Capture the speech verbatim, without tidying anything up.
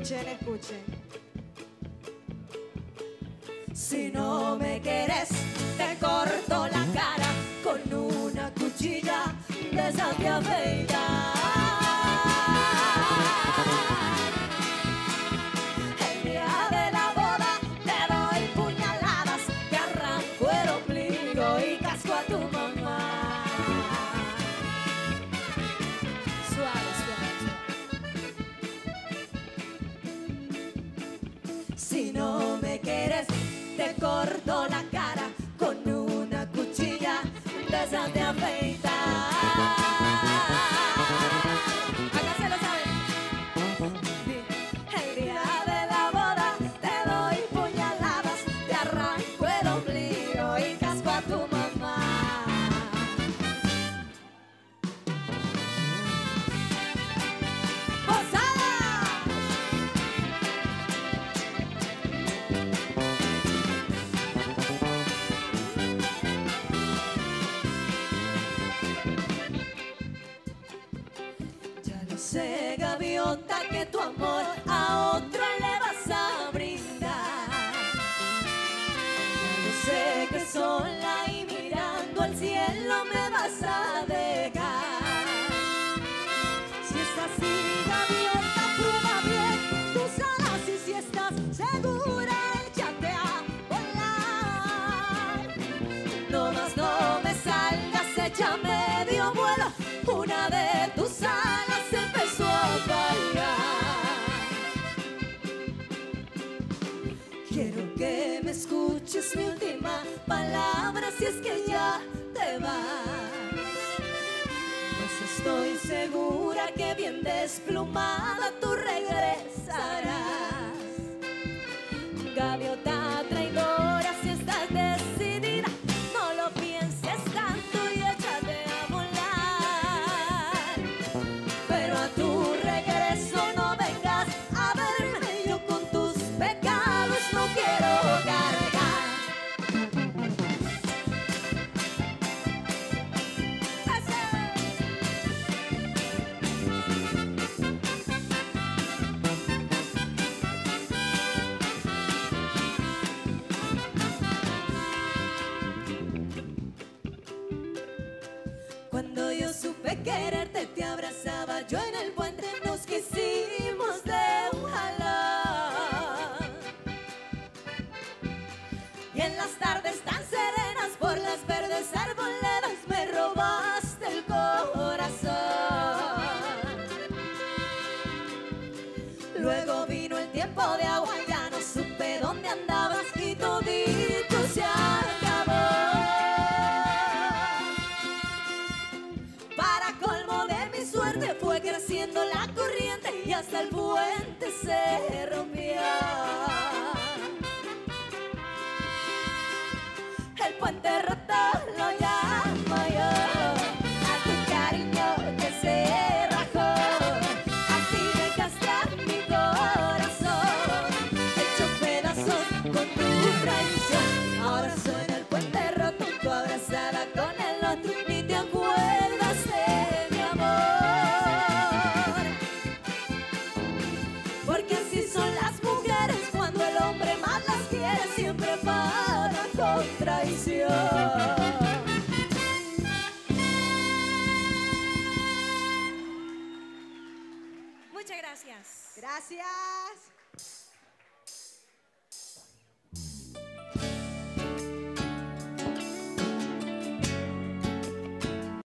Escuchen, escuchen. Si no me quieres, te corto la cara con una cuchilla de esas que afeitar. El día de la boda te doy puñaladas, te arranco el ombligo y casco a tu mamá. Suave, suave, suave. Si no me quieres, te corto la cara con una cuchilla de esas de afeitar. Acá se lo saben. El día de la boda te doy puñaladas, te arranco el ombligo y casco a tu mamá. Sé, gaviota, que tu amor a otro le vas a brindar. Yo sé que sola y mirando al cielo me vas a dejar. Si es así, gaviota, prueba bien tus alas y si estás segura, échate a volar. No más no me salgas, echa medio vuelo, una de tus alas empezó a fallar. Quiero que me escuches mi última palabra si es que ya te vas. Pues estoy segura que bien desplumada tú regresarás. Gaviota traidora, si estás decidida, no lo pienses tanto y échate a volar. Pero a tu regreso no vengas a verme, yo con tus pecados no quiero cargar. Cuando yo supe quererte, te abrazaba yo en el puente, nos quisimos de un jalón. Y en las tardes tan serenas, por las verdes arboledas, me robaste el corazón. Luego vino el tiempo de agua, ya no supe dónde andabas y todito se acabó. Para colmo de mi suerte fue creciendo la corriente y hasta el puente se rompió. El puente roto lo llamo yo a tu cariño que se rajó. Así dejaste mi corazón hecho pedazos con tu traición. Ahora suena el puente roto, tú abrazada con el otro, ni te acuerdas de mi amor. Porque así son las mujeres, cuando el hombre más las quiere, siempre paga con traición. Muchas gracias. Gracias.